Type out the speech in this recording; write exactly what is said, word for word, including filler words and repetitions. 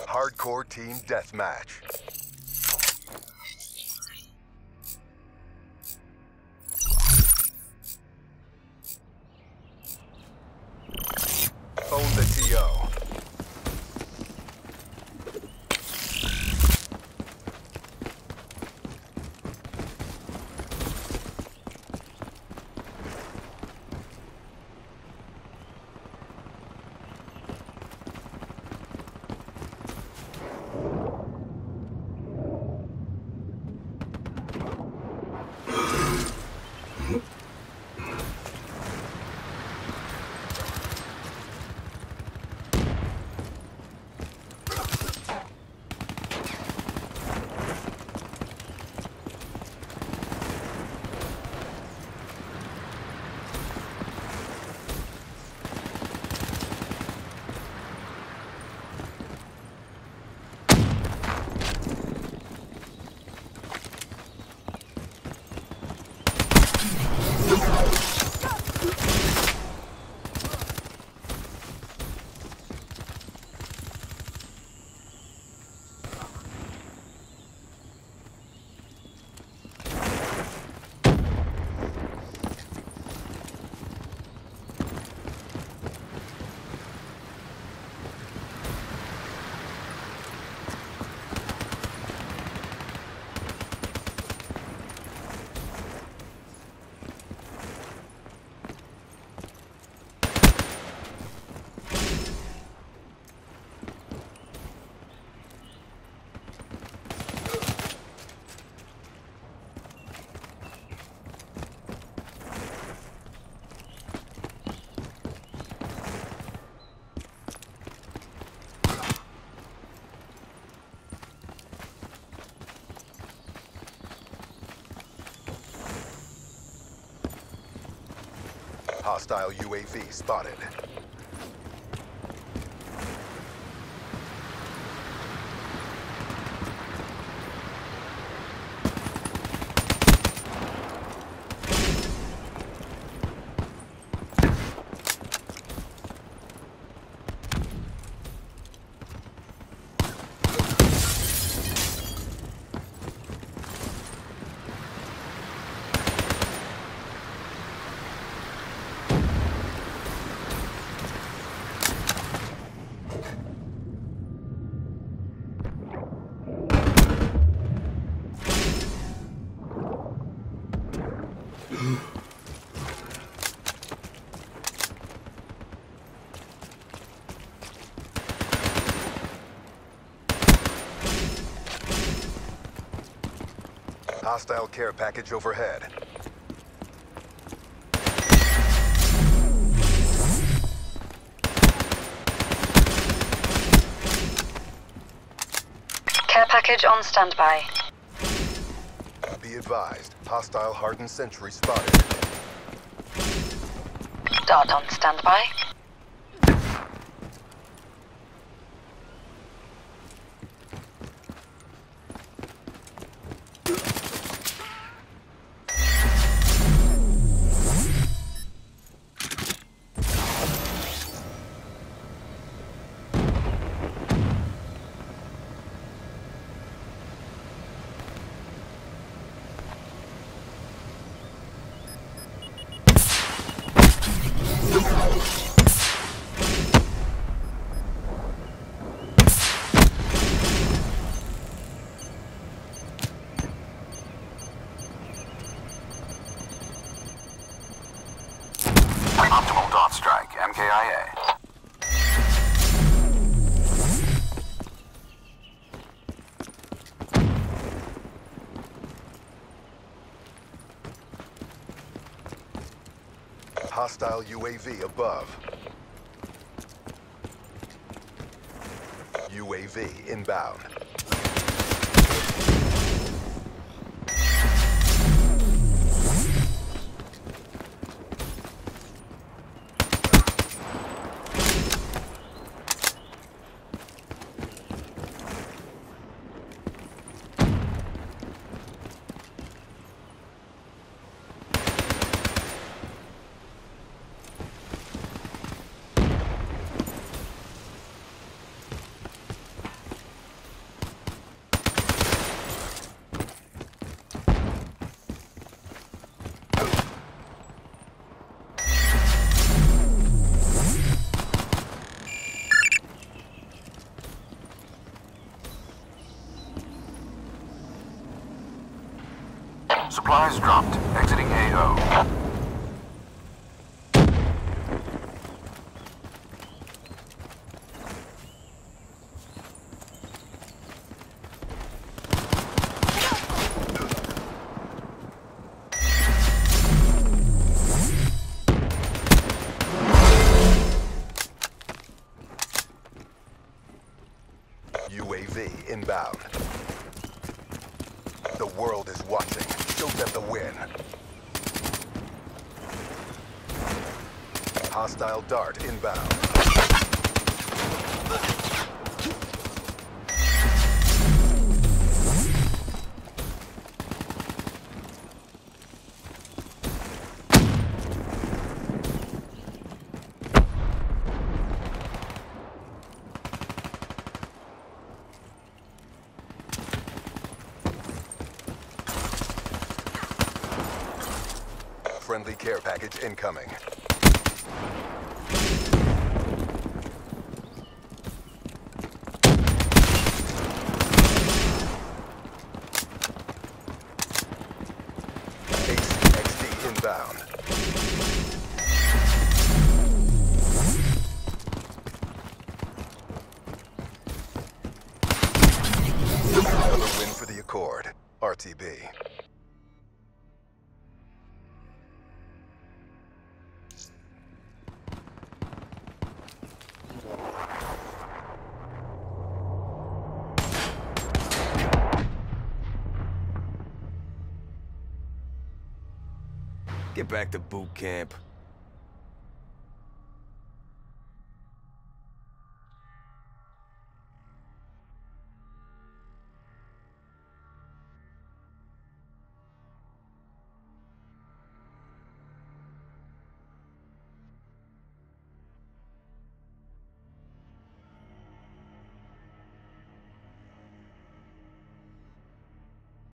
Hardcore Team Deathmatch. Own the T O. Hostile U A V spotted. Hostile care package overhead. Care package on standby. Be advised, hostile hardened sentry spotted. Dart on standby. Optimal dot strike, M K I A. Hostile U A V above. U A V inbound. Supplies dropped. Exiting A O. U A V inbound. The world is watching. Show them the win. Hostile dart inbound. Friendly care package incoming. A C X D inbound. Another win for the Accord. R T B. Get back to boot camp.